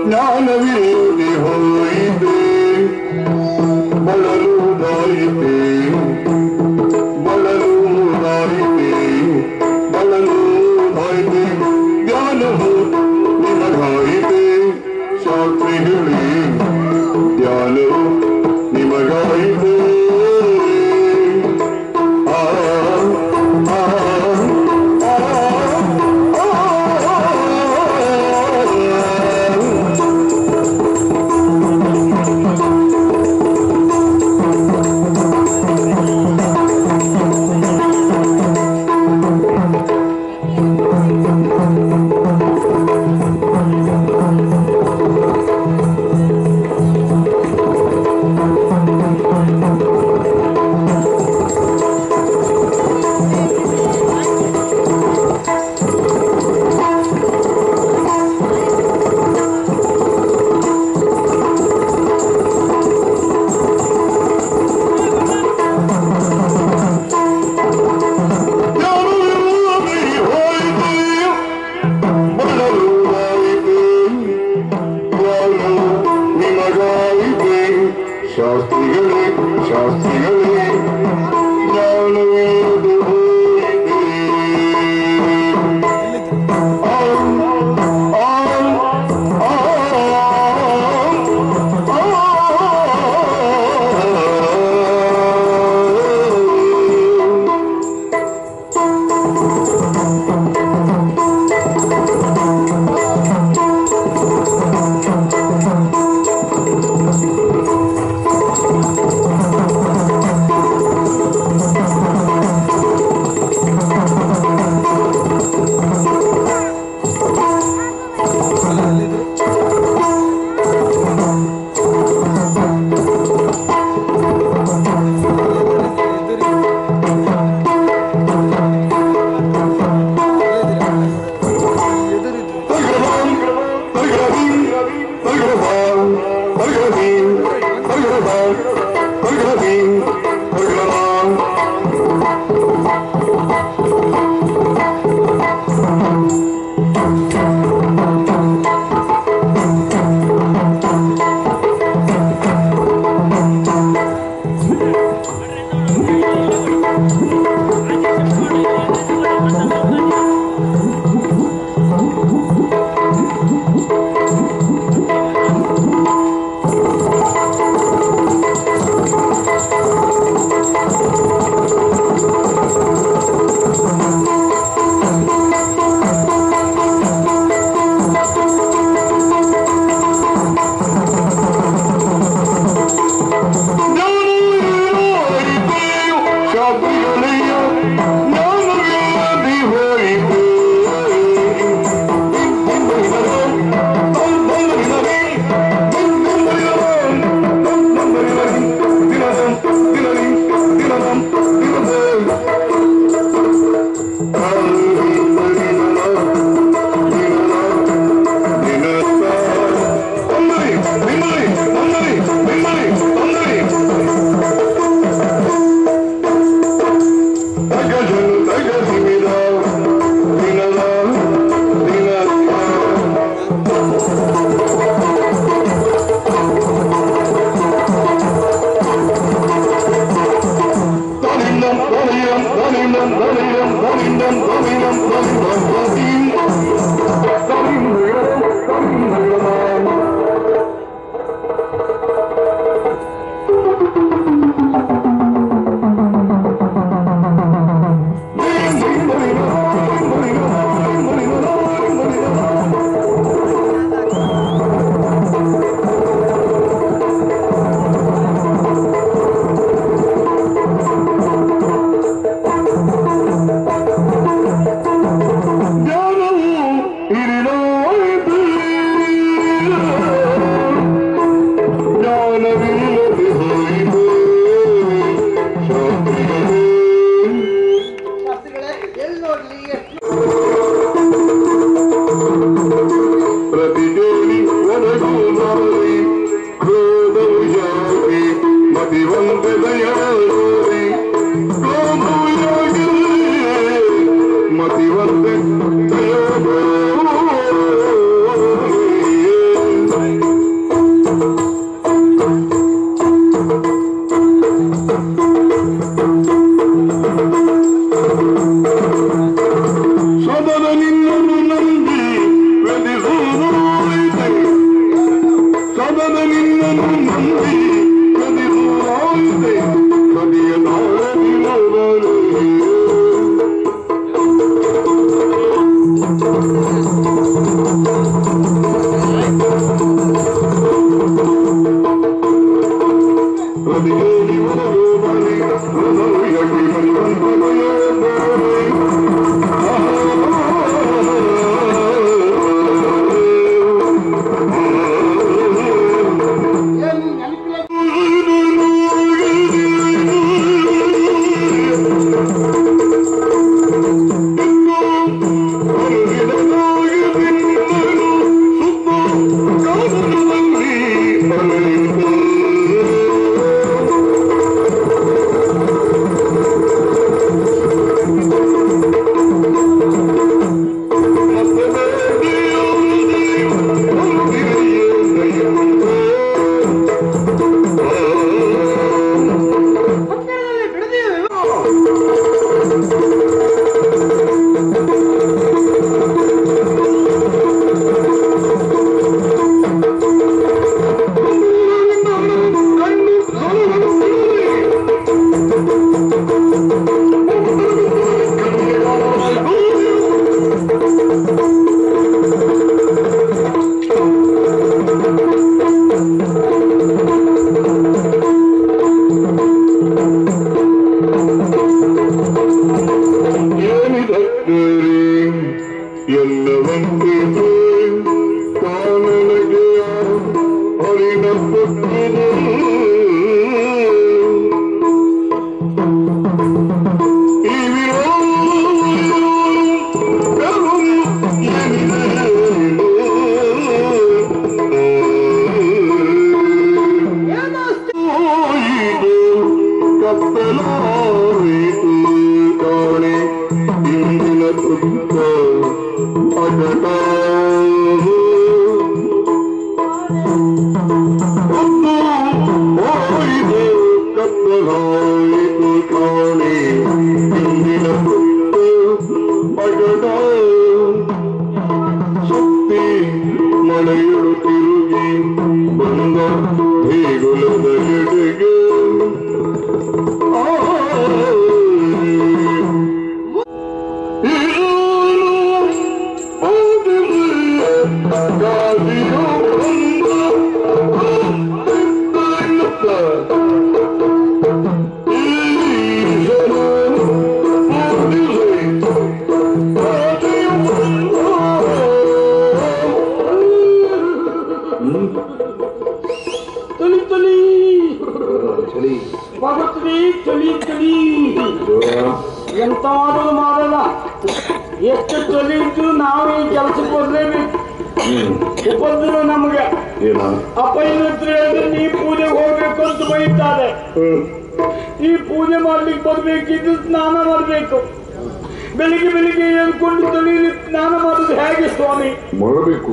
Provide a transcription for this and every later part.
ಜ್ಞಾನವಿಲ್ಲದೆ ಹೋಯಿತೆ ಬಳಲುವುದಾಯಿತೆ ಬಳಲುವುದಾಯಿತೆ ಬಳಲುವುದಾಯಿತೆ ಧ್ಯಾನವು ನಿಮಗಾಯಿತೆ ಶಾಸ್ತ್ರಿಗಳೇ ಧ್ಯಾನವು ನಿಮಗಾಯಿತೆ ಗಾದಿಯು ಚಳಿ ಚಳಿ ಎಂತಾದರೂ ಮಾಡಲ್ಲ. ಎಷ್ಟು ಚಳಿ ಇದ್ದು ನಾವು ಈ ಕೆಲಸಕ್ಕೆ ಬರ್ಲೇಬೇಕು. ಉಪದ್ರ ನಮ್ಗೆ ಅಪ್ಪ ಹತ್ರ ಹೇಳಿದ್ರೆ ನೀ ಪೂಜೆಗೆ ಹೋಗ್ಬೇಕು ಅಂತ ಬೈತಾರೆ. ಈ ಪೂಜೆ ಮಾಡ್ಲಿಕ್ಕೆ ಬರ್ಬೇಕಿದ್ದು ಸ್ನಾನ ಮಾಡ್ಬೇಕು. ಬೆಳಿಗ್ಗೆ ಬೆಳಿಗ್ಗೆ ಹೇಳ್ಕೊಂಡು ತಲೆಯಲ್ಲಿ ಸ್ನಾನ ಮಾಡೋದು ಹೇಗೆ ಸ್ವಾಮಿ ಮಾಡಬೇಕು?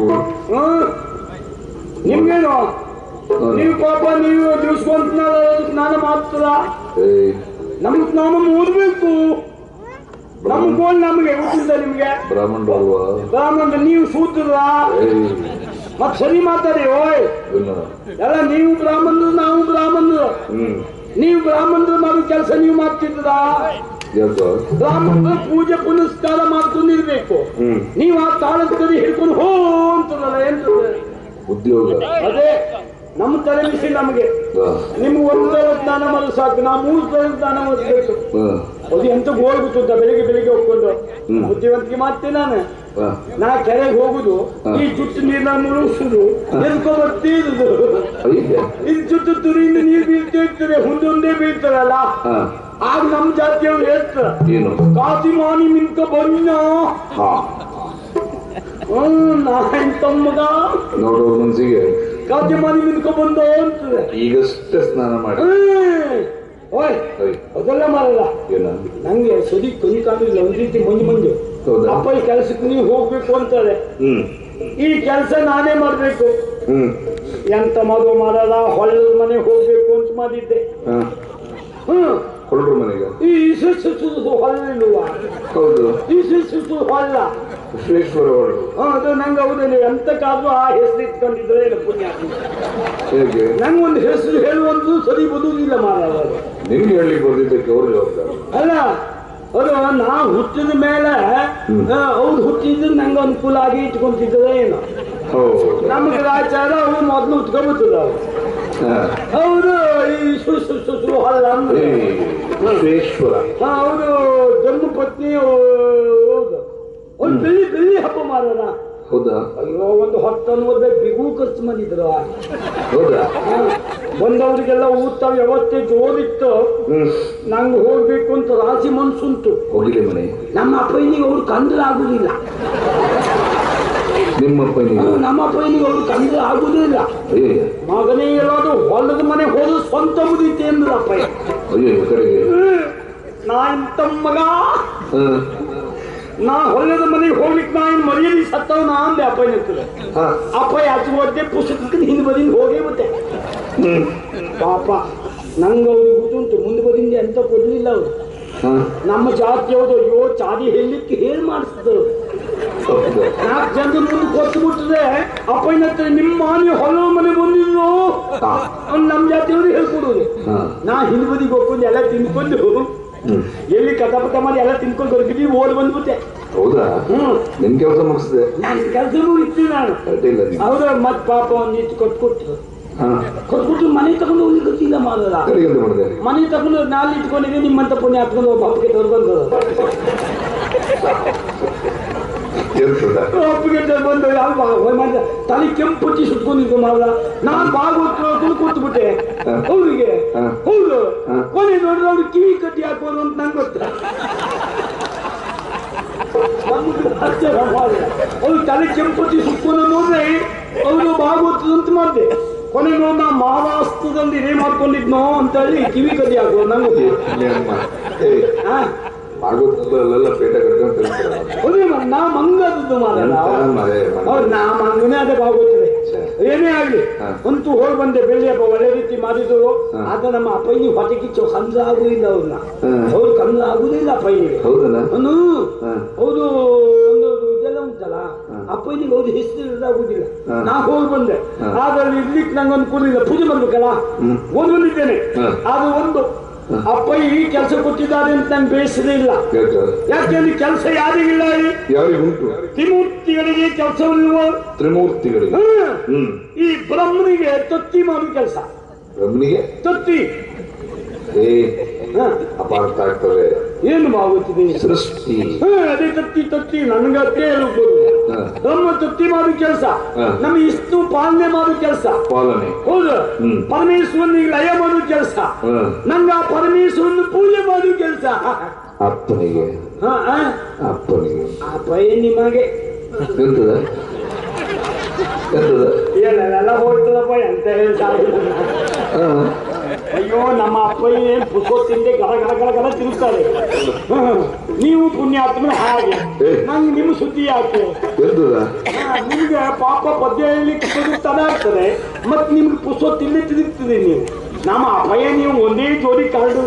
ನಿಮ್ಗೇನು ನೀವು ಪಾಪ ನೀವು ದಿವ್ಸಕೊಂತ ಸ್ನಾನ ಮಾಡ್ತದ? ನಮ್ಗೆ ಸ್ನಾನ ಓದ್ಬೇಕು. ನಮ್ಗೋಲ್ ನಮ್ಗೆ ಗೊತ್ತಿಲ್ಲ ನಿಮ್ಗೆ ಬ್ರಾಹ್ಮಣ ನೀವು ಶೂದ್ರ ಮತ್ ಸರಿ ಮಾತಾಡಿ. ಓಯ್ ಎಲ್ಲ ನೀವು ಬ್ರಾಹ್ಮಣರು ನಾವು ಬ್ರಾಹ್ಮಣರು. ನೀವು ಬ್ರಾಹ್ಮಣರು ಮಾಡೋ ಕೆಲಸ ನೀವು ಮಾಡ್ತಿದ್ರ? ಬ್ರಾಹ್ಮಣರು ಪೂಜೆ ಪುನಸ್ಕಾರ ಮಾಡ್ಕೊಂಡಿರ್ಬೇಕು. ನೀವು ಆ ತಾಳದ ಕಡೆ ಹಿಡ್ಕೊಂಡು ಹೋ ಅಂತದಲ್ಲ ಏನ್ತದೆ ಉದ್ಯೋಗ? ಅದೇ ನಮ್ಮ ತಲೆ ಬಿಸಿ ನಮಗೆ. ನಿಮ್ಗೆ ಒಂದು ತರ ಸ್ನಾನ ಮಾಡೋದು ಸಾಕು, ನಾವು 3 ತರ ಸ್ನಾನ ಮಾಡಬೇಕು. ಅದು ಎಂತ ಗೋಳ್ ಗೊತ್ತುಂಟ? ಬೆಳಿಗ್ಗೆ ಬೆಳಿಗ್ಗೆ ಹೋಗ್ಕೊಂಡು ಬುದ್ಧಿವಂತಿಕೆ ಮಾಡ್ತೇನೆ ನಾನು. ನಾ ಕೆರೆಗೆ ಹೋಗುದು, ಈ ಜುಟ್ಟು ನೀರ್ನ ಮುಳುಗಿಸುದು, ಎದ್ಕೊ ಬರ್ತಿರುದು. ಇದು ಜುಟ್ಟು ತುರಿಯಿಂದ ನೀರು ಬೀಳ್ತಾ ಇರ್ತದೆ, ಒಂದೊಂದೇ ಬೀಳ್ತಾರಲ್ಲ. ಆಗ ನಮ್ ಜಾತಿಯವ್ರು ಹೇಳ್ತಾರೆ ಕಾಸಿಮಾನಿ ಮಿನ್ಕ ಬನ್ನ. ನಾ ತಮ್ಮಗ ನೋಡೋ ಮನ್ಸಿಗೆ ಕಾಜೆ ಮಾಡಿ ನಿನ್ಕೊ ಬಂದು ಅಂತದೆ. ಈಗಷ್ಟೇ ಸ್ನಾನ ಮಾಡಿ ಓಯ್ ಅದೆಲ್ಲ ಮಾಡಲ್ಲ. ನಂಗೆ ಸದಿ ಕೈ ಕಾಣಿಲ್ಲ, ಒಂದ್ ರೀತಿ ಮಂಜು. ಅಪ್ಪ ಈ ಕೆಲ್ಸಕ್ಕೆ ನೀವು ಹೋಗ್ಬೇಕು ಅಂತಾರೆ. ಈ ಕೆಲಸ ನಾನೇ ಮಾಡ್ಬೇಕು. ಎಂತ ಮದುವೆ ಮಾಡಲ್ಲ, ಹೊಳ್ಳದ ಮನೆ ಹೋಗ್ಬೇಕು ಅಂತ ಮಾಡಿದ್ದೆ. ಹೊಳ್ರು ಮನೆಗೆ ಈ ಸುಸುದು ಹೊಳ್ಳಿಲ್ವಾ? ಹೌದು, ಈ ಸುಸು ಹೊಳ್ಳ ವಿಶ್ವೇಶ್ವರ ಹೊಳ್ಳು. ಅದು ನಂಗೆ ಹೌದೇನೆ. ಎಂತಕ್ಕಾದ್ರೂ ಆ ಹೆಸರು ಇಟ್ಕೊಂಡಿದ್ರೆ ಇಲ್ಲ ಪುಣ್ಯ. ಹೇಗೆ ನಂಗೊಂದು ಹೆಸರು ಹೇಳುವಂತೂ ಸರಿ ಬದುವುದಿಲ್ಲ ಮಾರಾಯ. ನಿಮ್ಗೆ ಹೇಳಿ ಬಂದಿದ್ದಕ್ಕೆ ಅವ್ರು ಜವಾಬ್ದಾರಿ ಅಲ್ಲ. ಅದು ನಾ ಹುಟ್ಟಿದ ಮೇಲೆ ಅವ್ರು ಹುಟ್ಟಿದ್ರೆ ನಂಗೆ ಅನುಕೂಲ ಆಗಿ ಇಟ್ಕೊಂತಿದ್ದದ ಏನು. ನಮ್ಮ ಗ್ರಾಚಾರ ಅವ್ರು ಮೊದ್ಲು ಉಟ್ಕೊಂಡ್ಬಿಟ್ಟದ. ಅವರು ಈ ಸುಸು ಹೊಲ್ಲ ಅವರು ಜನ್ಮ ಪತ್ನಿ. ಹೌದು, ಒಂದು ಬೆಳ್ಳಿ ಹಬ್ಬ ಮಾಡೋಣ. ಹೌದಾ? ಅಯ್ಯೋ, ಒಂದು 10 ಬಿಗು ಖರ್ಚು ಮಾಡಿದ್ರು. ಹೌದಾ? ಬಂದವರಿಗೆಲ್ಲ ಊಟ ವ್ಯವಸ್ಥೆ ಜೋರಿತ್ತು. ನಂಗೆ ಹೋಗ್ಬೇಕು ಅಂತ ರಾಶಿ ಮನ್ಸುಂಟು. ಹೋಗಿಲ್ಲ ಮನೆ. ನಮ್ಮ ಅಪ್ಪನಿಗೆ ಅವ್ರು ಕಂದ್ರೆ ಆಗುದಿಲ್ಲ. ನಿಮ್ಮ ಅಪ್ಪನಿಗೆ? ನಮ್ಮ ಅಪ್ಪನಿಗೆ ಅವ್ರು ಕಂದ್ರೆ ಆಗುದಿಲ್ಲ. ಮಗನೇ ಎಲ್ಲಾದ್ರು ಹೊಲದ ಮನೆ ಹೋದ್ರು ಸ್ವಂತ ಮುದೀತೆ ಅಂದ್ರ ಅಪ್ಪ. ನಾ ಇಂತ ಮಗ, ನಾ ಹೊಲದ ಮನೆಗೆ ಹೋಗ್ಲಿಕ್ಕೆ ನಾ ಇನ್ ಮರ್ಯಾದೆ ಸತ್ತವ ನಾ ಅಂದೆ. ಅಪ್ಪ ಇರ್ತದೆ. ಅಪ್ಪ ಆಚೆ ಓದ್ದೆ ಪುಸ್ತಕಕ್ಕೆ ಹಿಂದ್ ಬದಿಯಿಂದ ಹೋಗೇ ಮತ್ತೆ. ಪಾಪ ನಂಗೆ ಅವ್ರಿಗೆ ಗೊತ್ತುಂಟು, ಮುಂದೆ ಬದಿಯಿಂದ ಎಂತ ಕೊಡ್ಲಿಲ್ಲ ಅವ್ರು. ನಮ್ಮ ಜಾತಿಯವ್ರು ಅಯ್ಯೋ ಚಾದಿ ಹೇಳಲಿಕ್ಕೆ ಹೇಳಿ ಮಾಡಿಸಿದ್ರು. 4 ಜನರ ಮುಂದೆ ಕೊಟ್ಟು ಬಿಟ್ರೆ ಅಪ್ಪನ ಹತ್ರ ನಿಮ್ಮ ನೀವು ಹೊಲ ಮನೆ ಬಂದಿದ್ರು ನಮ್ಮ ಜಾತಿಯವ್ರು ಹೇಳ್ಕೊಡುದು. ನಾ ಹಿಂದ್ ಬದಿಗೆ ಹೋಗ್ಕೊಂಡು ಎಲ್ಲ ತಿನ್ಕೊಂಡು ಎಲ್ಲಿ ಕಥಪಥ ಮಾಡಿ ಎಲ್ಲ ತಿನ್ಕೊಂಡು ಬರ್ಬಿಟ್ಟು ಓಡ್ ಬಂದ್ಬಿಟ್ಟೆ. ಹೌದಾ? ನಿನ್ ಕೆಲಸ ಮುಗಿಸಿದೆ? ನಾನು ಕೆಲಸ ಮುಗಿಸ್ತೀನಿ ನಾನು. ಹೌದಾ? ಮತ್ ಪಾಪ ಒಂದು ಇಟ್ಟು ಕೊಟ್ಬಿಟ್ರು. ಮನೆ ತಗೊಂಡು ಹೋಗಿ ಗೊತ್ತಿಲ್ಲ ಮಾಡಲ್ಲ. ಮನೆ ತಗೊಂಡು ನಾಲ್ ಇಟ್ಕೊಂಡಿದ್ದೀನಿ. ನಿಮ್ಮಂತ ಪುಣ್ಯ ಹಾಕೊಂಡು ಒಬ್ಬ ಹಪ್ಪಿಗೆ ಬಂದ ಬಂದು ಯಾವ ತಲೆ ಕೆಂಪು ಪುಚ್ಚಿ ಸುಟ್ಕೊಂಡಿದ್ದು ಮಾಡಲ್ಲ. ನಾನ್ ಭಾಗವತ ಕೂತ್ಬಿಟ್ಟೆ ಅವ್ರಿಗೆ. ಹೌದು, ಕೊನೆ ನೋಡಿದ್ರೆ ಅವ್ರು ಕಿವಿ ಕಟ್ಟಿ ಹಾಕೋರು ಅಂತ ನಂಗೆ ಗೊತ್ತ. ಅವ್ರು ತಲೆ ಕೆಂಪು ಪುಚ್ಚಿ ಸುಟ್ಕೊಂಡು ನೋಡ್ರೆ ಅವರು ಭಾಗವತದಂತ ಮಾಡಿದೆ. ಕೊನೆ ನೋಡಿ ನಾ ಮಹಾರಾಷ್ಟ್ರದಲ್ಲಿ ಇದೇ ಮಾಡ್ಕೊಂಡಿದ್ನೋ ಅಂತ ಹೇಳಿ ಕಿವಿ ಕಟ್ಟಿ ಹಾಕೋರು ನಂಗೆ. ಭಾಗವತದಲ್ಲೆಲ್ಲ ಪೇಟ ಕಟ್ಕೊಂಡು ನಾ ಮಂಗದ್ದು ಮಾಡಲ್ಲ. ಅವ್ರು ನಾ ಮಂಗನೇ ಅದೇ ಭಾಗವತದೆ. ಏನೇ ಆಗ್ಲಿ ಅಂತೂ ಹೋಗಿ ಬಂದೆ. ಬೆಳ್ಳಿ ಹಬ್ಬ ಒಳ್ಳೆ ರೀತಿ ಮಾಡಿದ್ರು. ಆದ ನಮ್ಮ ಅಪ್ಪಯ್ಯ ಹೊಟ್ಟೆ ಕಿಚ್ಚು ಕಂದ್ರ ಆಗುದಿಲ್ಲ. ಅವ್ರನ್ನ ಅವ್ರು ಕಂದ್ರ ಆಗುದಿಲ್ಲ ಅಪ್ಪಯ್ಯನಿಗೆ. ಹೌದು, ಒಂದು ಇದೆಲ್ಲ ಉಂಟಲ್ಲ ಅಪ್ಪಯ್ಯನಿಗೆ ಅವ್ರು ಹೆಸರು ಇದಾಗುದಿಲ್ಲ. ನಾ ಹೋಗಿ ಬಂದೆ. ಆದ್ರೆ ಇರ್ಲಿಕ್ಕೆ ನಂಗೊಂದು ಕೂಡಿಲ್ಲ. ಪೂಜೆ ಮಾಡ್ಬೇಕಲ್ಲ ಓದ್ ಬಂದಿದ್ದೇನೆ. ಅದು ಒಂದು ಅಪ್ಪ ಈ ಕೆಲಸ ಕೊಟ್ಟಿದ್ದಾರೆ ಅಂತ ನಂಗೆ ಬೇಸರ ಇಲ್ಲ. ಯಾಕೆಂದ್ರೆ ಕೆಲಸ ಯಾರಿಗಿಲ್ಲ ಯಾರಿಗುಂಟು? ತ್ರಿಮೂರ್ತಿಗಳಿಗೆ ಕೆಲಸವಿಲ್ವ? ತ್ರಿಮೂರ್ತಿಗಳಿಗೆ ಈ ಬ್ರಹ್ಮನಿಗೆ ತತ್ತಿ ಮಾಡುವ ಕೆಲಸ. ಬ್ರಹ್ಮನಿಗೆ ತತ್ತಿ ಅಪಾರ್ಥ ಆಗ್ತದೆ. ಏನು ಆಗುತ್ತಿದೆ? ಸೃಷ್ಟಿ. ಅದೇ ತತ್ತಿ ತತ್ತಿ ನನಗತ್ತೆ ಹೇಳ್ಬೋದು. ಬ್ರಹ್ಮ ತತ್ತಿ ಮಾಡುವ ಕೆಲಸ, ನಮ್ಮ ವಿಷ್ಣು ಪಾಲನೆ ಮಾಡುವ ಕೆಲಸ. ಪಾಲನೆ ಹೌದು. ಪರಮೇಶ್ವರನಿಗೆ ಲಯ ಮಾಡುವ ಕೆಲಸ, ನಂಗ ಪರಮೇಶ್ವರನ ಪೂಜೆ ಮಾಡುವ ಕೆಲಸ. ಅಪ್ಪನಿಗೆ ಅಪ್ಪನಿಗೆ ಅಪ್ಪ ಏನ್ ನಿಮಗೆ ಎಂತದ ಎಂತದ ಎಲ್ಲ ಹೋಗ್ತದಪ್ಪ ಎಂತ ಅಯ್ಯೋ ನಮ್ಮ ಅಪ್ಪ ಏನ್ ಪುಸ್ತಕ ತಿಂದೆ ಗಡ ಗಡ ಗಡ ಗಡ ತಿರುಗ್ತಾರೆ. ನೀವು ಪುಣ್ಯಾತ್ಮನ ಹಾಗೆ ನಂಗೆ ನಿಮ್ಮ ಸುದ್ದಿ ಯಾಕೆ? ನಿಮ್ಗೆ ಪಾಪ ಪದ್ಯ ಹೇಳಿ ತಡ ಆಗ್ತದೆ, ಮತ್ ನಿಮ್ಗೆ ಪುಸ್ತಕ ತಿಂದೆ ತಿರುಗ್ತದೆ. ನೀವು ನಮ್ಮ ಅಪ್ಪಯ್ಯ ನೀವು ಒಂದೇ ಜೋಡಿ ಕರಡು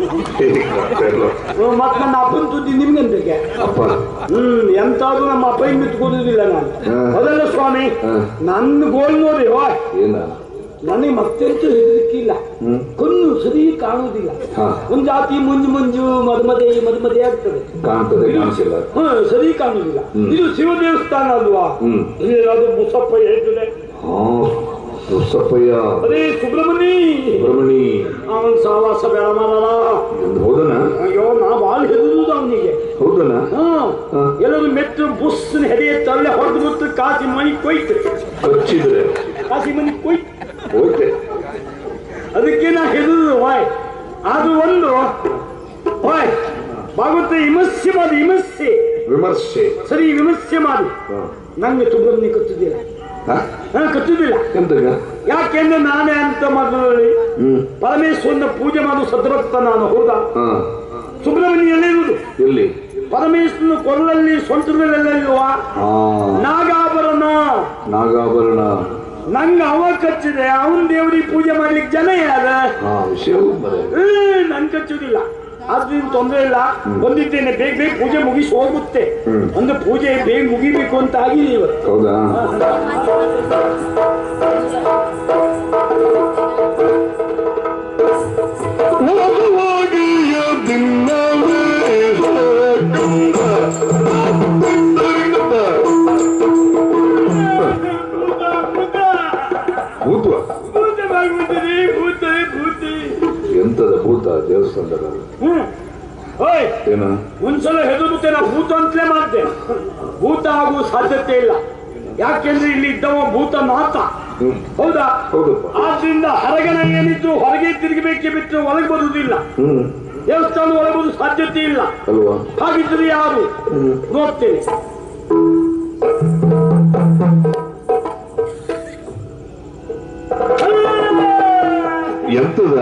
ಮತ್ ನನ್ನ ಅಪ್ಪನ ಸುದ್ದಿ ನಿಮ್ಗಂತಕ್ಕೆ. ಎಂತಾದ್ರು ನಮ್ಮ ಅಪ್ಪಯ್ಯ ಮಿತ್ಕೋದಿಲ್ಲ ನಾನು. ಅದಲ್ಲ ಸ್ವಾಮಿ, ನನ್ನ ಗೋಲ್ ನೋಡಿ ನನಗೆ ಮತ್ತೆಂತೂ ಹೆದರಿಕಿಲ್ಲ. ಕಣ್ಣು ಸರಿ ಕಾಣುವುದಿಲ್ಲ. ಒಂದ್ ಜಾತಿ ಮಂಜು ಮಂಜು ಮದ್ಮದೆ ಮದ್ಮದೆ ಆಗ್ತದೆ, ಸರಿ ಕಾಣುವುದಿಲ್ಲ. ಇದು ಶಿವ ದೇವಸ್ಥಾನ ಅಲ್ವಾ? ಅದು ಮುಸಪ್ಪ ಹೇಳ್ತದೆ. ಅದೇ ಸುಬ್ರಹ್ಮಣಿ ಅವನ್ ಸಹವಾಸ ಬೇಡ ಮಾಡಲ್ಲ. ಹೌದನ? ಅಯ್ಯೋ ನಾ ಬಾಳ್ ಹೆದರುದು ಅವನಿಗೆ. ಹೌದನ? ಎಲ್ಲರೂ ಮೆಟ್ಟು ಬುಸ್ನ ಹೆದೆ ತಳ್ಳೆ ಹೊಡೆದು ಬಿಟ್ಟು ಕಾಸಿ ಮನಿ ಕೊಯ್ತು. ಕಾಸಿ ಮನಿ ಕೊಯ್ತು. ಅದಕ್ಕೆ ನಾ ಹೆದರುದು ವಾಯ್. ಅದು ಒಂದು ವಾಯ್ ಭಾಗವತ ವಿಮರ್ಶೆ ಮಾಡಿ ವಿಮರ್ಶೆ ಸರಿ ವಿಮರ್ಶೆ ಮಾಡಿ. ನಂಗೆ ಸುಬ್ರಹ್ಮಣ್ಯ ಕತ್ತುದಿಲ್ಲ, ಕತ್ತುದಿಲ್ಲ. ಯಾಕೆಂದ್ರೆ ನಾನೇ ಅಂತ ಮೊದಲು ಪರಮೇಶ್ವರನ ಪೂಜೆ ಮಾಡುವ ಸದ್ಭಕ್ತ ನಾನು. ಹೌದಾ? ಸುಬ್ರಹ್ಮಣ್ಯ ಎಲ್ಲಿರುವುದು? ಎಲ್ಲಿ? ಪರಮೇಶ್ವರನ ಕೊರಳಲ್ಲಿ ಸೊಂಟದಲ್ಲೆಲ್ಲಿರುವ ನಾಗಾಭರಣ. ನಂಗೆ ಅವ ಕಚ್ಚಿದೆ, ಅವನ್ ದೇವರಿಗೆ ಪೂಜೆ ಮಾಡ್ಲಿಕ್ಕೆ ಜನ ಯಾರ? ನನ್ ಕಚ್ಚುದಿಲ್ಲ. ಆದ್ರಿಂದ ತೊಂದರೆ ಇಲ್ಲ, ಬಂದಿದ್ದೇನೆ. ಬೇಗ ಬೇಗ ಪೂಜೆ ಮುಗಿಸಿ ಹೋಗುತ್ತೆ. ಒಂದು ಪೂಜೆ ಬೇಗ ಮುಗಿಬೇಕು ಅಂತ ಆಗಿದೆ ಇವತ್ತು. ಹೌದಾ? ಎಂತದ ಭೂತ ದೇವಸ್ಥಾನದಲ್ಲಿ? ಒಂದ್ಸಲ ಹೆದರುತ್ತೆ, ನಾ ಭೂತ ಅಂತಲೇ ಮಾಡ್ದೆ. ಭೂತ ಆಗುವ ಸಾಧ್ಯತೆ ಇಲ್ಲ. ಯಾಕೆಂದ್ರೆ ಇಲ್ಲಿ ಇದ್ದವ ಭೂತನಾಥ. ಹೌದಾ? ಆದ್ರಿಂದ ಹೊರಗಡೆ ಏನಿದ್ರು ಹೊರಗೆ ತಿರುಗಬೇಕೆ ಬಿಟ್ಟರೆ ಒಳಗೆ ಬರುವುದಿಲ್ಲ. ದೇವಸ್ಥಾನ ಒಳಗೆ ಬರುವ ಸಾಧ್ಯತೆ ಇಲ್ಲ. ಹಾಗಿದ್ರೆ ಯಾರು ನೋಡ್ತೇನೆ. ಎಂತದ?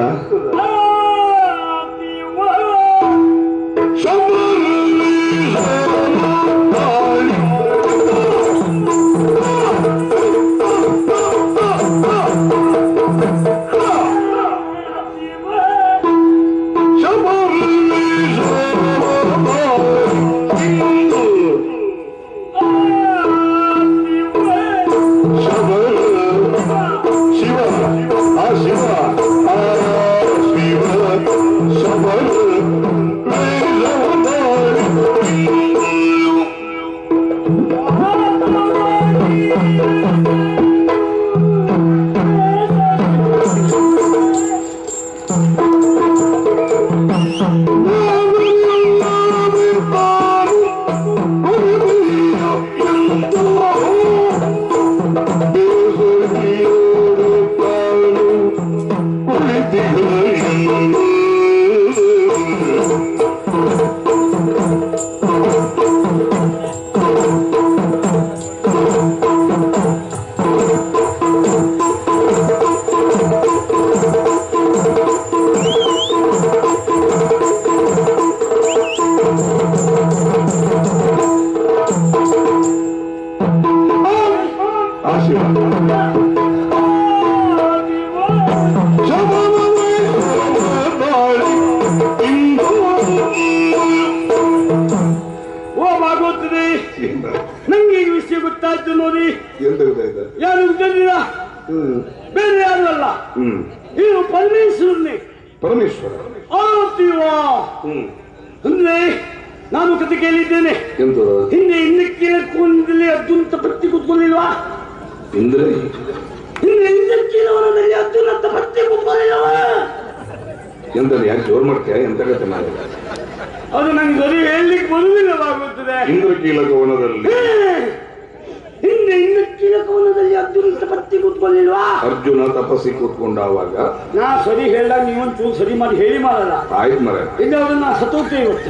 ನಂಗೆ ಈ ವಿಷಯ ಗೊತ್ತಾಯ್ತು ನೋಡಿ. ಯಾರು ಗೊತ್ತಿಲ್ಲ, ಬೇರೆ ಯಾರು ಅಲ್ಲ, ಇವರು ಪರಮೇಶ್ವರನೇ. ಪರಮೇಶ್ವರ. ಅಂದ್ರೆ ನಾನು ಕತೆ ಕೇಳಿದ್ದೇನೆ. ಹಿಂದೆ ಹಿಂದಕ್ಕೆ ಕುಂದಲಿ ಅರ್ಜುನ್ ತಪತ್ತಿ ಕೂತ್ಕೊಳ್ಳಿಲ್ವಾ? ಹಿಂದೆ ಹಿಂದಕ್ಕೆ ಅರ್ಜುನ ತಪತ್ತಿ ಕೂತ್ಕೊಳ್ಳಿಲ್ವಾ? ಎಂತ ಯಾಕೆ ಜೋರ್ ಮಾಡ್ತೀಯ? ಎಂತ ಕತೆ ಮಾಡಿಲ್ಲ ಅದು ನಂಗೆ ಸರಿ ಹೇಳಲಿಕ್ಕೆ ಬರುವುದಿಲ್ಲವಾಗುತ್ತದೆ. ಇಂದ್ರಕೀಲಕವನದಲ್ಲಿ ಹಿಂದೆ ಇಂದ್ರಕೀಲಕವನದಲ್ಲಿ ಅರ್ಜುನ ತಪತ್ತಿ ಕೂತ್ಕೊಳ್ಳಿಲ್ವಾ? ಅರ್ಜುನ ತಪಸ್ಸಿ ಕೂತ್ಕೊಂಡಾವಾಗ ನಾ ಸರಿ ಹೇಳಿದಾಗ ನೀವೊಂಚೂರು ಸರಿ ಮಾಡಿ ಹೇಳಿ ಮಾಡಲ್ಲ. ಆಯ್ತು ಮರ ಇಲ್ಲ ನಾ ಸತ್ತೋಗ್ತೇ ಇವತ್ತು.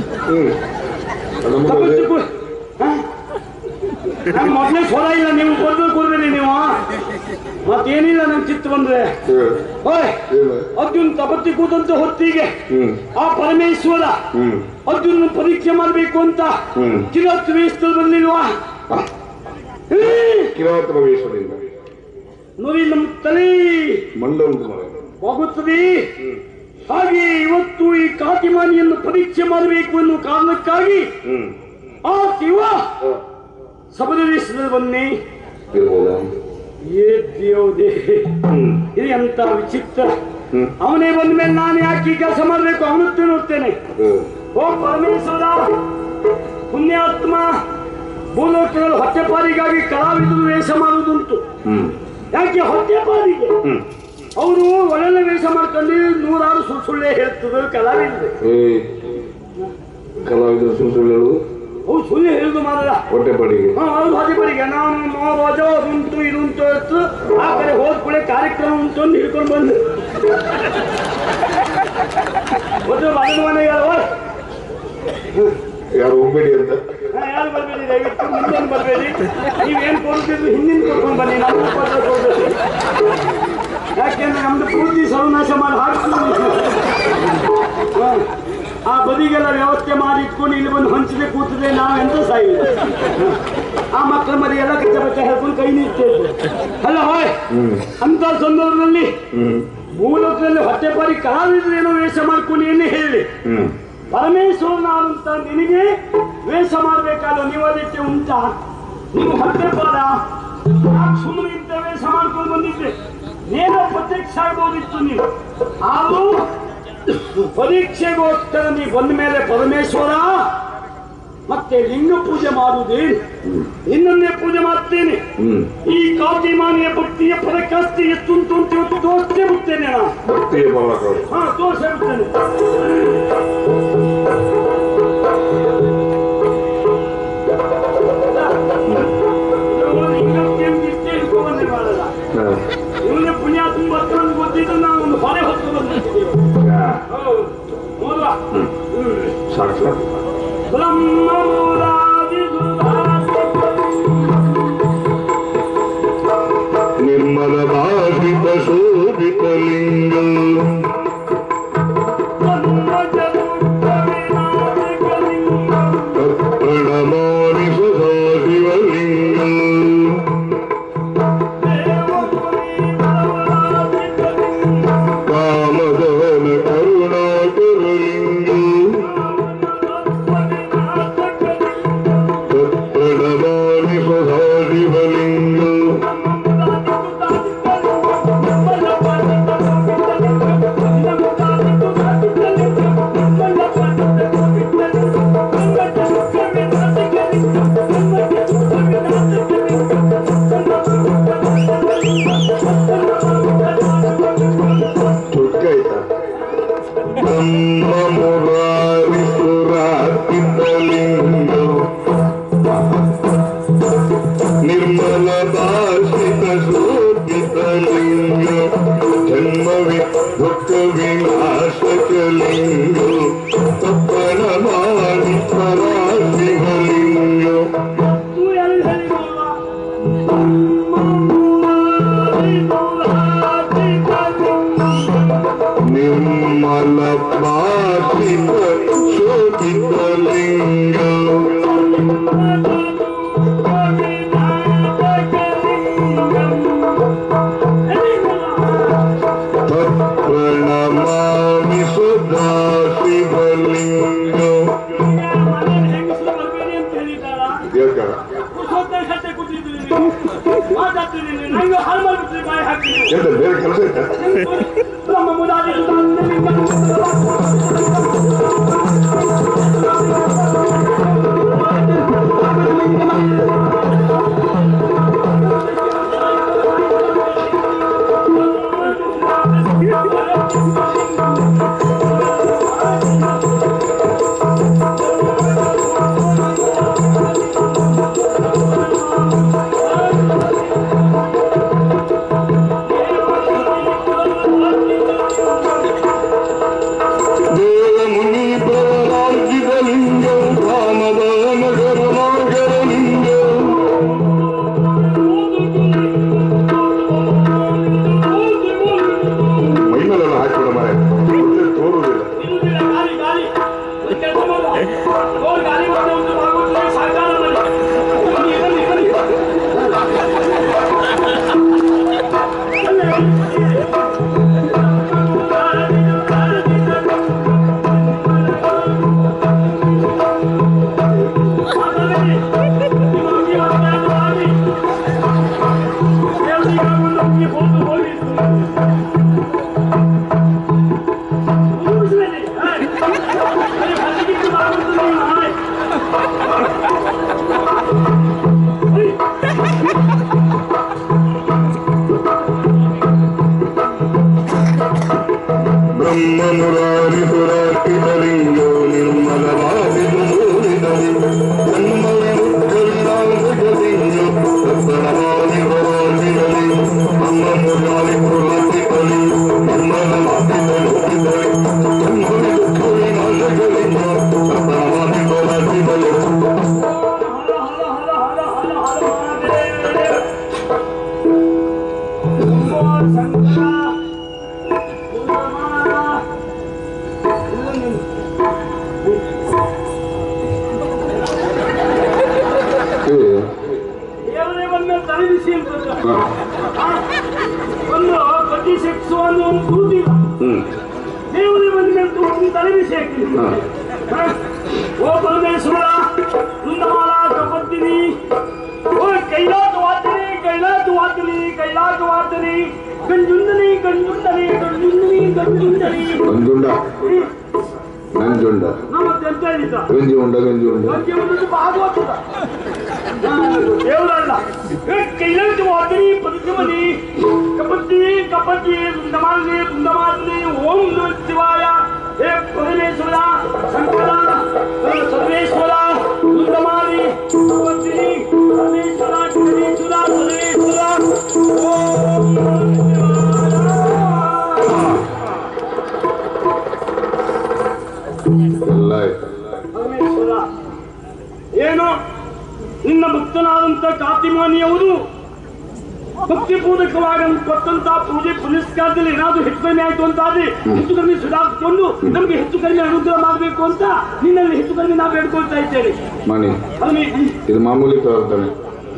ನಾನು ಮೊದಲೇ ಸ್ವರ ಇಲ್ಲ, ನೀವು ಕೊಡ್ಬೇಡಿ ನೀವು. ಮತ್ತೇನಿಲ್ಲ ನನ್ ಚಿತ್ತ ಬಂದ್ರೆ ಅರ್ಜುನ್ ತಪತ್ತಿ ಕೂತಂತ ಹೊತ್ತಿಗೆ ಆ ಪರಮೇಶ್ವರ ಅರ್ಜುನ ಪರೀಕ್ಷೆ ಮಾಡ್ಬೇಕು ಅಂತ ಕಿರಾತ ವೇಷದಲ್ಲಿ ಬಂದಿಲ್ವಾ? ಕಿರಾತ ವೇಷದಿಂದ ನೋಡಿ ನಮ್ಮ ತಲೆ ಮಂಡ ಉಂಟು ಹೋಗುತ್ತದೆ. ಹಾಗೆ ಇವತ್ತು ಈ ಕಾತಿಮಾನಿಯನ್ನು ಪರೀಕ್ಷೆ ಮಾಡಬೇಕು ಅನ್ನೋ ಕಾರಣಕ್ಕಾಗಿ ಆ ಶಿವ ಸಬದ ವೇಷದಲ್ಲಿ ಬನ್ನಿ. ಇದು ಎಂತ ವಿಚಿತ್ರ. ಅವನೇ ಬಂದ ಮೇಲೆ ನಾನು ಯಾಕೆ ಈ ಕೆಲಸ ಮಾಡಬೇಕು? ಅವನತ್ತೆ ನೋಡ್ತೇನೆ. ಓ ಪರಮೇಶ್ವರ ಪುಣ್ಯಾತ್ಮ, ಭೂಲೋಕದಲ್ಲಿ ಹೊಟ್ಟೆಪಾರಿಗಾಗಿ ಕಲಾವಿದರು ವೇಷ ಮಾಡುವುದುಂಟು. ಯಾಕೆ ಹೊಟ್ಟೆಪಾರಿಗೆ? ಅವರು ಒಳ್ಳೆ ವೇಷ ಮಾಡ್ಕೊಂಡು ನೂರಾರು ಸುಳ್ಳೆ ಹೇಳ್ತದೆ ಕಲಾವಿದರು. ಕಲಾವಿದರು ಸುಳ್ಳು ಹೇಳುದು? ಅವು ಸುಳ್ಳು ಹೇಳುದು ಮಾಡಲ್ಲ. ಹೊಟ್ಟೆಪಾಡಿಗೆ ಅವ್ರು ಹೊಟ್ಟೆಪಾಡಿಗೆ ನಾನು ನೋಡೋದು ಅದುಂಟು ಇದುಂಟು ಇತ್ತು. ಆ ಕಡೆ ಹೋದ ಕೂಡ ಕಾರ್ಯಕ್ರಮ ಉಂಟು ಅಂತ ಹಿಡ್ಕೊಂಡು ಬಂದು ಒಂದು ಮನೆಗೆ ಯಾರು ಹೋಗ್ಬೇಡಿ ಅಂತ. ಯಾರು ಬರ್ಬೇಡಿ, ದಯವಿಟ್ಟು ಮುಂದೊಂದು ಬರಬೇಡಿ. ನೀವೇನು ಕೊಡ್ತಿದ್ರು ಹಿಂದಿನ ಕೊಡ್ಕೊಂಡು ಬನ್ನಿ, ನಮ್ಮ ಕೊಡ್ಬೇಕು. ಯಾಕೆಂದ್ರೆ ನಮ್ದು ಪೂರ್ತಿ ಸರ್ವನಾಶ ಮಾಡಿ ಹಾಕ್ತೀವಿ. ಆ ಬದಿಗೆಲ್ಲ ವ್ಯವಸ್ಥೆ ಮಾಡಿ ಇಟ್ಕೊಂಡು ಇಲ್ಲಿ ಬಂದು ಹಂಚಿದೆ ಕೂತಿದ್ರೆ ನಾವೆಂತ ಸಾಯಿಲ್ಲ. ಆ ಮಕ್ಕಳ ಮರಿ ಎಲ್ಲ ಕಚ್ಚ ಬಚ್ಚ ಹೇಳ್ಕೊಂಡು ಕೈ ನಿಲ್ತೇವೆ ಅಲ್ಲ. ಹೋಯ್ ಅಂತ ಸಂದರ್ಭದಲ್ಲಿ ಮೂಲಕದಲ್ಲಿ ಹೊಟ್ಟೆಪಾರಿ ಕಲಾವಿದ್ರು ಏನೋ ವೇಷ ಮಾಡ್ಕೊಂಡು ಏನೇ ಹೇಳಿ ಪರಮೇಶ್ವರನಾದಂತ ನಿನಗೆ ವೇಷ ಮಾಡಬೇಕಾದ ಅನಿವಾರ್ಯತೆ ಉಂಟಾ? ನೀವು ಹೊಟ್ಟೆಪಾರ ಸುಮ್ಮನೆ ಇಂತ ವೇಷ ಮಾಡ್ಕೊಂಡು ಬಂದಿದ್ದೆ ನೇರ ಪ್ರತ್ಯಕ್ಷ ಆಗ್ಬೋದಿತ್ತು. ನೀವು ಆದರೂ ಪರೀಕ್ಷೆಗೋಸ್ಕರ ನೀವು ಬಂದ ಮೇಲೆ ಪರಮೇಶ್ವರ ಮತ್ತೆ ಲಿಂಗ ಪೂಜೆ ಮಾಡುವುದೇ ನಿನ್ನನ್ನೇ ಪೂಜೆ ಮಾಡ್ತೇನೆ. ಈ ಕಾತಿಮಾನಿಯ ಭಕ್ತಿಯ ಪರಕಾಸ್ತಿ ಎಷ್ಟುಂಟು ಅಂತ ಇವತ್ತು ತೋರಿಸೇ ಬಿಡ್ತೇನೆ. ನಾನು ತೋರಿಸೇ ಬಿಡ್ತೇನೆ. ಇವನೇ ಪುಣ್ಯಾತ್ಮ ಬರ್ತಾನೆ ಗೊತ್ತಿದ್ದು ನಾವು ಒಂದು ಹೊರೆ ಹೊತ್ತು ಬಂದಿದ್ದೀವಿ. ನೋಡುವ ನಿರ್ಮಲ ಭಾಷಿತ ಶೋಭಿತ ಲಿಂಗ ಪ್ರಣಮಾನಿ ಸದಾ ಶಿವಲಿಂಗ ಮಾತಾಡ್ತೀನಿ ನಂಗೆ ಹಾಳು ಮಾಡ್ಬಿಟ್ರಿ ಬಾಯಿ ಹಾಕ್ತೀನಿ ಎಂತ ಬೇರೆ ಕೆಲಸ ಇತ್ತ ನಮ್ಮ ಮುದಾದಿ ಏನು ನಿನ್ನ ಭಕ್ತನಾದಂತ ಕಾತಿಮಾನಿಯವರು ಭಕ್ತಿಪೂರ್ವಕವಾಗಿ ಕೊಟ್ಟಂತಹ ಪೂಜೆ ಪುನಸ್ಕಾರದಲ್ಲಿ ಏನಾದ್ರು ಹೆಚ್ಚು ಕಡಿಮೆ ಆಯ್ತು ಅಂತಾದ್ರೆ ಹೆಚ್ಚು ಕಡಿಮೆ ಸುಧಾರಿಸಿಕೊಂಡು ನಮ್ಗೆ ಹೆಚ್ಚು ಕಡಿಮೆ ಅನುಗ್ರಹ ಮಾಡಬೇಕು ಅಂತ ನಿನ್ನಲ್ಲಿ ಹೆಚ್ಚು ಕಡಿಮೆ ನಾವು ಬೇಡ್ಕೊಳ್ತಾ ಇದ್ದೇವೆ. ಇದು ಮಾಮೂಲಿ ಪ್ರವರ್ತನೆ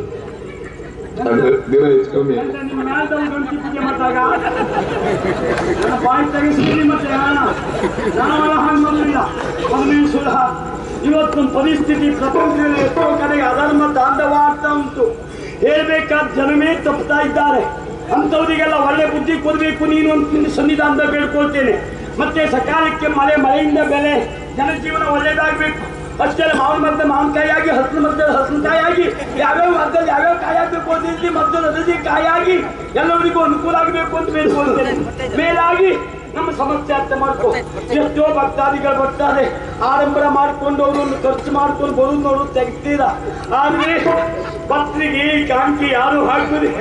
ದಿನ ಹೆಚ್ಚು ಕಡಿಮೆ ನಿಮ್ಮ ಮ್ಯಾಲ್ದವ್ರು ಗಣಪತಿ ಪೂಜೆ ಮಾಡಿದಾಗ ನನ್ನ ಬಾಯಿ ತೆಗೆಸ್ತೀನಿ ಮತ್ತೆ ನಾವೆಲ್ಲ ಹಾಗೆ ಮಾಡಲಿಲ್ಲ. ಪರಮೇಶ್ವರ ಇವತ್ತೊಂದು ಪರಿಸ್ಥಿತಿ ಪ್ರಪಂಚದಲ್ಲಿ ಎಷ್ಟೋ ಕಡೆಗೆ ಅಧರ್ಮ ತಾಂಡವಾಡ್ತಾ ಉಂಟು. ಹೇಳ್ಬೇಕಾದ ಜನಮೇ ತಪ್ಪುತ್ತಾ ಇದ್ದಾರೆ. ಅಂಥವರಿಗೆಲ್ಲ ಒಳ್ಳೆ ಬುದ್ಧಿ ಕೊಡಬೇಕು ನೀನು ಅಂತ ಸನ್ನಿಧಾನದ ಬೇಡ್ಕೊಳ್ತೇನೆ. ಮತ್ತೆ ಸಕಾಲಕ್ಕೆ ಮಳೆಯಿಂದ ಬೆಲೆ ಜನಜೀವನ ಒಳ್ಳೇದಾಗಬೇಕು. ಅಷ್ಟೇ ಮಾವಿನ ಮರದ ಮಾವಿನಕಾಯಿಯಾಗಿ ಹಸಿರು ಮರದ ಹಸಿರುಕಾಯಿಯಾಗಿ ಯಾವ್ಯಾವ ಮರದಲ್ಲಿ ಯಾವ್ಯಾವ ಕಾಯಿ ಆಗಬೇಕು ಅಂತ ಮರದಲ್ಲಿ ಅದರಲ್ಲಿ ಕಾಯಾಗಿ ಎಲ್ಲರಿಗೂ ಅನುಕೂಲ ಆಗಬೇಕು ಅಂತ ಬೇಡ್ಕೊಳ್ತೇನೆ. ಮೇಲಾಗಿ ನಮ್ಮ ಸಮಸ್ಯೆ ಅರ್ಥ ಮಾಡ್ಕೊ. ಎಷ್ಟೋ ಭಕ್ತಾದಿಗಳು ಬರ್ತಾರೆ, ಆಡಂಬರ ಮಾಡ್ಕೊಂಡು ಅವರನ್ನು ಖರ್ಚು ಮಾಡ್ಕೊಂಡು ಬರೋದು ನೋಡು ತೆಗ್ತೀರ. ಆದ್ರೆ ಪತ್ರಿಕೆ ಕಾಂಕಿ ಯಾರು ಹಾಕುವುದಿಲ್ಲ.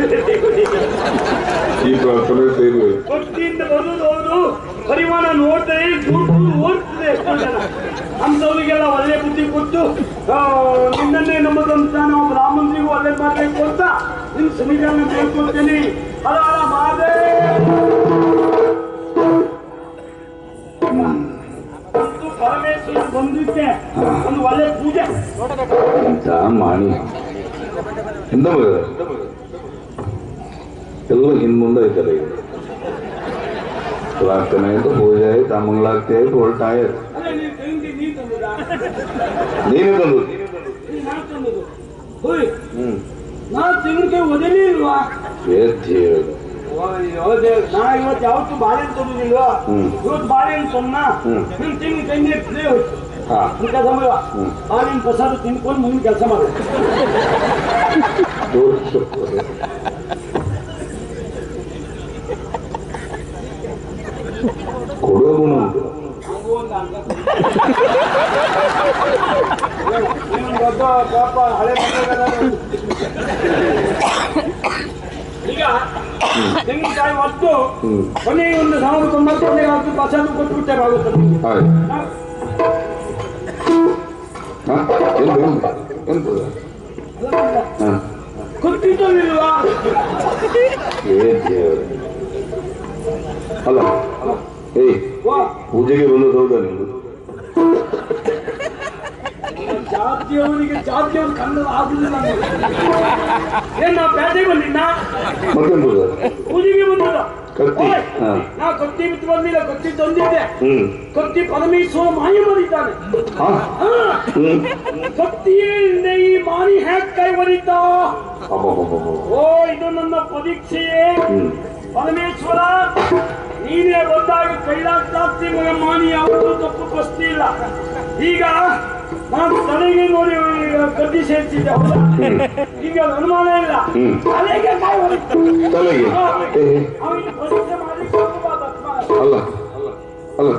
ಭಕ್ತಿಯಿಂದ ಬರುವುದು ಅವರು ಪರಿಮಾಣ ನೋಡ್ತಾರೆ, ಓಡ್ತದೆ ಎಷ್ಟೋ ಜನ. ಅಂಥವ್ರಿಗೆಲ್ಲ ಒಳ್ಳೆ ಬುದ್ಧಿ ಕೊಟ್ಟು ನಿನ್ನನ್ನೇ ನಮ್ಮದಂತ ನಾವು ಬ್ರಾಹ್ಮಣರಿಗೂ ಒಳ್ಳೆ ಮಾಡಬೇಕು ಅಂತ ನಿನ್ನ ಸನ್ನಿಧಾನ ಕೇಳ್ಕೊಳ್ತೇನೆ. ಹರ ಹರ ಮಹಾದೇವ. ಪರಮೇಶ್ವರ ಬಂದಿದ್ದೆ ಒಂದು ಒಳ್ಳೆ ಪೂಜೆ ಎಂತ ಮಾಣಿ ಎಂತ ಎಲ್ಲ ಹಿಂದೆ ಐತಲ್ಲ. ಈಗ ಪ್ರಾರ್ಥನೆ ಆಯ್ತು, ಪೂಜೆ ಆಯ್ತು, ಮಂಗಳಾರತಿ ಆಯ್ತು, ಹೊರಟಾಯ್ತು. ನೀನು ತಂದು ನಾ ತೆಂಗಿನಕಾಯಿ ಒದಲಿಲ್ವಾ ನಾ ಇವತ್ತು ಯಾವತ್ತು ಬಾಳೆಹಣ್ಣು ತೊಗೊಂಡಿಲ್ವಾ ಇವತ್ತು ಬಾಳೆಹಣ್ಣು ತೊನ್ನ ನಿಮ್ ತೆಂಗಿನಕಾಯಿ ಇರ್ತದೆ ಕೆಲಸ ಮಾಡ ಬಾಳೆಹಣ್ಣು ಪ್ರಸಾದ ತಿನ್ಕೊಂಡು ಮುಂದೆ ಕೆಲಸ ಮಾಡ ಕೊಡೋ ಗುಣ ಉಂಟು ದೊಡ್ಡ ಪಾಪ ಹಳೆ ಈಗ ತೆಂಗಿನಕಾಯಿ ಹೊತ್ತು ಕೊನೆಗೆ ಒಂದು 190 ಪ್ರಸಾದ ಕೊಟ್ಬಿಟ್ಟೆ ಆಗುತ್ತದೆ ಗೊತ್ತಿದ್ದಲ್ವಾ ಅಲ್ಲ ಏಯ್ ಪೂಜೆಗೆ ಬಂದದ್ದು ಹೌದಾ ನೀವು ಜಾತಿಯವರಿಗೆ ಜಾತಿಯವರು ಕನ್ನಡ ಆಗುದಿಲ್ಲ ಏನ್ ನಾ ಬೇಟೆ ಬಂದಿದ್ದ ಪೂಜೆಗೆ ಬಂದಿಲ್ಲ ನಾ ಕತ್ತಿ ಬಿಟ್ಟು ಬಂದಿಲ್ಲ ಕತ್ತಿ ತಂದಿದ್ದೆ ಕತ್ತಿ ಪರಮೇಶ್ವರ ಮಾಯ ಮಾಡಿದ್ದಾನೆ ಕತ್ತಿಯಿಂದ ಈ ಮಾನಿ ಹ್ಯಾಕ್ ಕೈ ಬರೀತ ಓ ಇದು ನನ್ನ ಪರೀಕ್ಷೆಯೇ ಪರಮೇಶ್ವರ ನೀನೇ ಬಂದಾಗ ಕೈಲಾಗ್ತಾಗ್ತಿ ಮಗ ಮಾನಿ ಯಾವುದು ತಪ್ಪು ಪ್ರಶ್ನೆ ಈಗ ನಾನು ತಲೆಗೆ ನೋಡಿ ಕದ್ದಿ ಸೇರಿಸಿದ್ದೆ ಹೌದಾ ಈಗ ಅನುಮಾನ ಇಲ್ಲ ತಲೆಗೆ ಕಾಯಿ ಹೊಡಿತು ಅವನಿಗೆ ಪರೀಕ್ಷೆ ಮಾಡಿ ಅಲ್ಲ ಅಲ್ಲ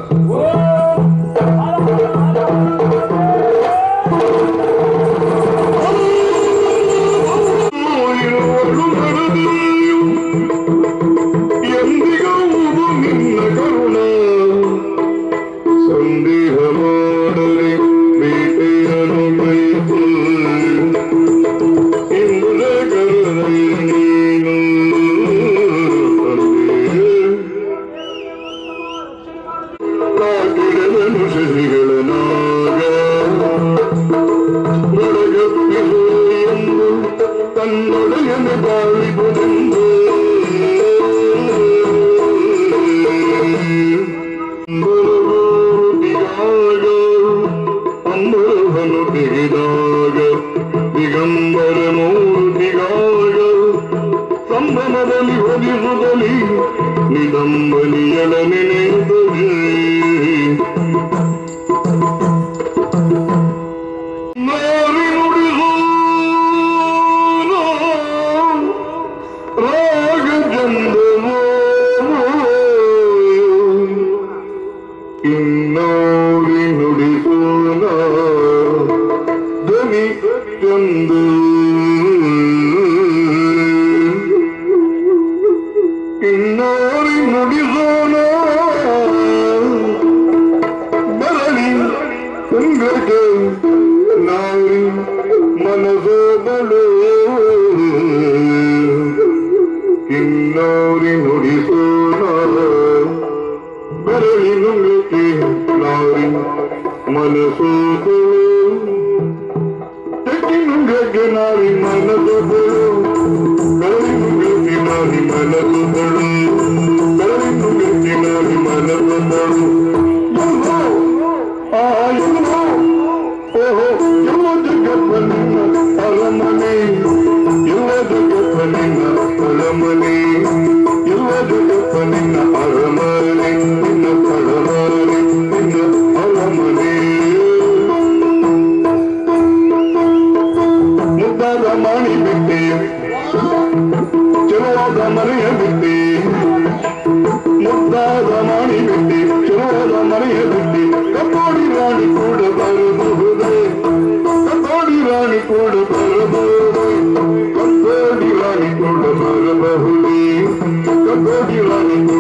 Kambodi Rani